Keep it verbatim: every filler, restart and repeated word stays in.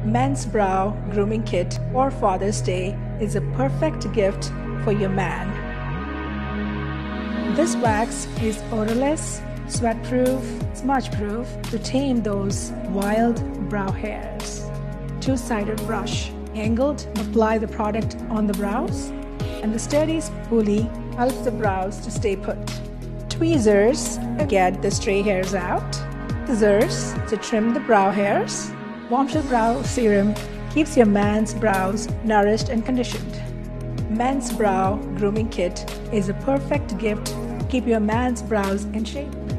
Men's Brow Grooming Kit for Father's Day is a perfect gift for your man. This wax is odorless, sweat-proof, smudge-proof to tame those wild brow hairs. Two-sided brush, angled, apply the product on the brows, and the sturdy spoolie helps the brows to stay put. Tweezers to get the stray hairs out. Scissors to trim the brow hairs. Bombshell Brow Serum keeps your man's brows nourished and conditioned. Men's Brow Grooming Kit is a perfect gift to keep your man's brows in shape.